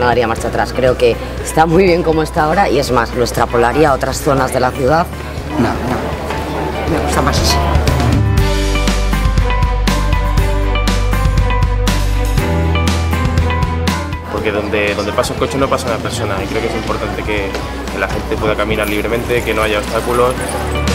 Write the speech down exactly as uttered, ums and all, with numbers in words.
no daría marcha atrás. Creo que está muy bien como está ahora y es más, lo extrapolaría a otras zonas de la ciudad. No, no, me gusta más así. Porque donde, donde pasa un coche no pasa una persona y creo que es importante que, que la gente pueda caminar libremente, que no haya obstáculos.